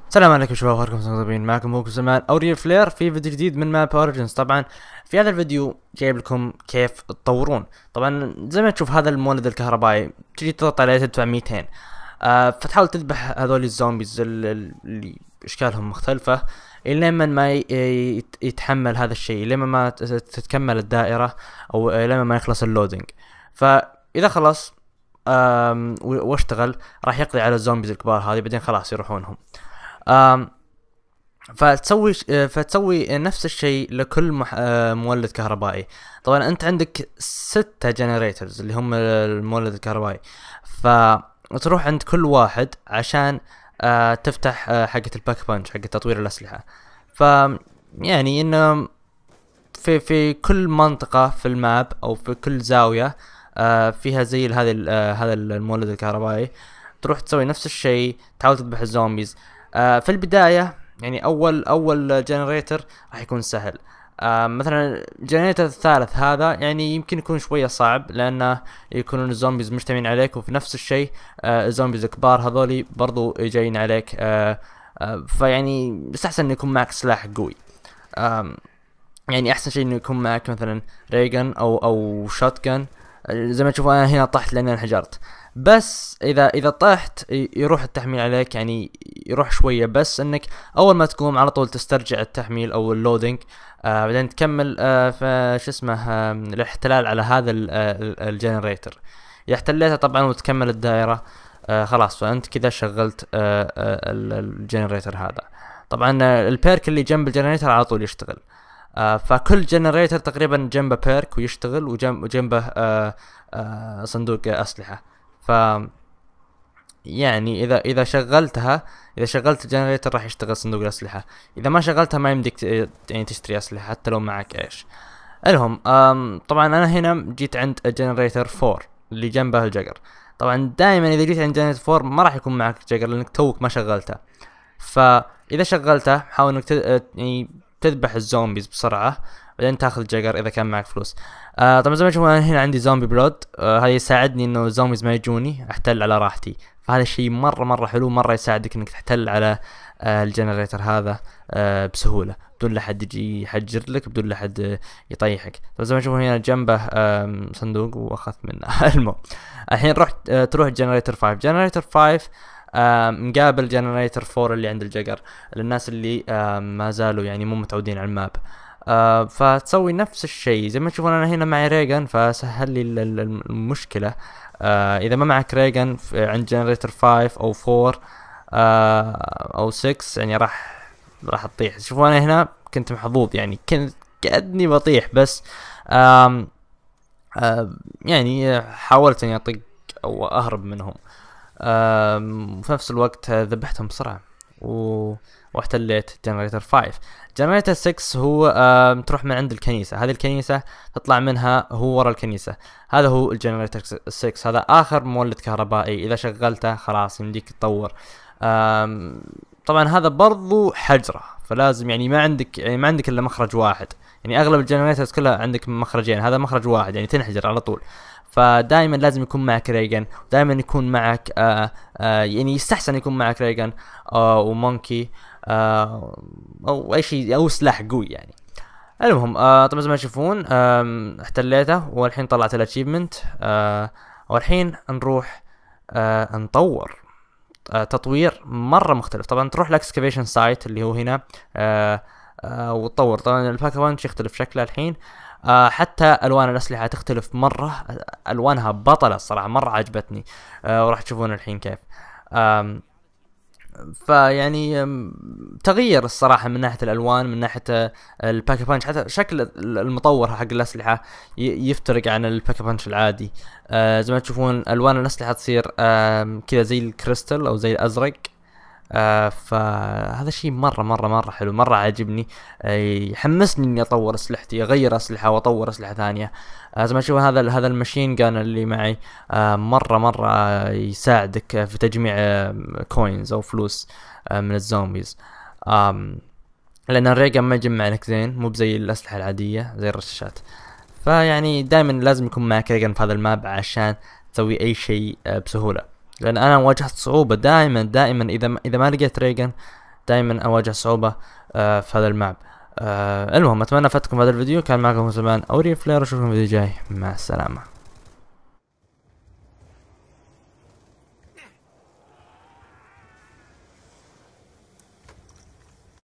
السلام عليكم شباب، اخباركم طيبين؟ معكم هوكو زمان او ريل فلير في فيديو جديد من ماب اوريجنز. طبعا في هذا الفيديو جايب لكم كيف تطورون. طبعا زي ما تشوف هذا المولد الكهربائي، تجي تضغط عليه تدفع 200 فتحاول تذبح هذول الزومبيز اللي اشكالهم مختلفة لما ما يتحمل هذا الشيء، لما ما تتكمل الدائرة او لما ما يخلص اللودينج. فاذا خلص واشتغل راح يقضي على الزومبيز الكبار هذه، بعدين خلاص يروحونهم. فتسوي نفس الشيء لكل مولد كهربائي. طبعا انت عندك 6 جنريترز اللي هم المولد الكهربائي، فتروح عند كل واحد عشان تفتح حقة الباك بانش، حقة تطوير الأسلحة. ف يعني انه في كل منطقة في الماب او في كل زاوية فيها زي هذا المولد الكهربائي، تروح تسوي نفس الشيء، تحاول تذبح الزومبيز. في البداية يعني اول جنريتر راح يكون سهل. مثلا الجنريتر الثالث هذا يعني يمكن يكون شوية صعب، لانه يكونون الزومبيز مجتمعين عليك، وفي نفس الشيء الزومبيز الكبار هذولي برضو جايين عليك. فيعني يستحسن انه يكون معك سلاح قوي. يعني احسن شيء انه يكون معك مثلا ريجن او شوتجن. زي ما تشوفوا انا هنا طحت لاني انحجرت، بس اذا طحت يروح التحميل عليك، يعني يروح شويه، بس انك اول ما تقوم على طول تسترجع التحميل او اللودينج. بعدين تكمل في شو اسمه الاحتلال على هذا الجنريتر. اذا احتليته طبعا وتكمل الدائره خلاص، فانت كذا شغلت الجنريتر هذا. طبعا البيرك اللي جنب الجنريتر على طول يشتغل. فكل جنريتر تقريبا جنبه بيرك ويشتغل، وجنبه صندوق اسلحه. ف يعني اذا شغلت الجنريتر راح يشتغل صندوق الاسلحه. اذا ما شغلتها ما يمديك يعني تشتري اسلحه حتى لو معك ايش. المهم طبعا انا هنا جيت عند الجنريتر 4 اللي جنبه الجقر. طبعا دائما اذا جيت عند جنريتر 4 ما راح يكون معك جقر لانك توك ما شغلته. فاذا شغلته حاول انك يعني تذبح الزومبيز بسرعه، بعدين تاخذ جقر اذا كان معك فلوس. طبعا زي ما تشوفون انا هنا عندي زومبي بلود، هذا يساعدني انه الزومبيز ما يجوني، احتل على راحتي. فهذا الشيء مره حلو، مره يساعدك انك تحتل على الجنريتر هذا بسهوله، بدون لا حد يجي يحجر لك، بدون لا حد يطيحك. طبعا زي ما تشوفون هنا جنبه صندوق واخذت منه. المهم الحين تروح جنريتر 5. جنريتر 5 مقابل جنريتر 4 اللي عند الجقر، للناس اللي ما زالوا يعني مو متعودين على الماب. فتسوي نفس الشيء. زي ما تشوفون انا هنا معي ريجن، فسهل لي المشكله. اذا ما معك ريجن عند جنريتر 5 او 4 او 6 يعني راح تطيح. شوفوا انا هنا كنت محظوظ، يعني كنت كأني بطيح، بس يعني حاولت اني اطق او اهرب منهم. وفي نفس الوقت ذبحتهم بسرعة واحتليت جنريتر 5. جنريتر 6 هو تروح من عند الكنيسة. هذه الكنيسة تطلع منها، هو ورا الكنيسة. هذا هو الجنريتر 6، هذا آخر مولد كهربائي. إذا شغلته خلاص يمديك تطور. طبعا هذا برضو حجرة، فلازم يعني ما عندك إلا مخرج واحد. يعني أغلب الجنريترز كلها عندك مخرجين، هذا مخرج واحد يعني تنحجر على طول. فدائما لازم يكون معك ريجن، دائما يكون معك يعني يستحسن يكون معك ريجن ومونكي او اي شيء او سلاح قوي يعني. المهم طبعا زي ما تشوفون احتليته، والحين طلعت الاتشيفمنت. والحين نروح نطور تطوير مره مختلف. طبعا تروح الاكسكافيشن سايت اللي هو هنا وتطور. طبعا الباك بانش يختلف شكله الحين، حتى الوان الاسلحه تختلف مره، الوانها بطله الصراحه، مره عجبتني. وراح تشوفون الحين كيف. فيعني تغير الصراحه من ناحيه الالوان، من ناحيه الباك بانش، حتى شكل المطور حق الاسلحه يفترق عن الباك بانش العادي. زي ما تشوفون الوان الاسلحه تصير كذا زي الكريستال او زي الازرق. فهذا شيء مرة حلو، مرة عاجبني. يحمسني اني اطور اسلحتي، اغير اسلحة واطور اسلحة ثانية. زي ما تشوفون هذا الماشين جان اللي معي مرة يساعدك في تجميع كوينز او فلوس من الزومبيز. لان الريجن ما يجمع لك زين، مو بزي الاسلحة العادية زي الرشاشات. فيعني دائما لازم يكون معك ريجن في هذا الماب عشان تسوي اي شيء بسهولة. لان انا واجهت صعوبة دائما اذا ما لقيت ريجن دائما اواجه صعوبة في هذا الماب. المهم اتمنى فاتكم هذا الفيديو. كان معكم زمان اوري فلير، اشوفكم في الفيديو الجاي، مع السلامة.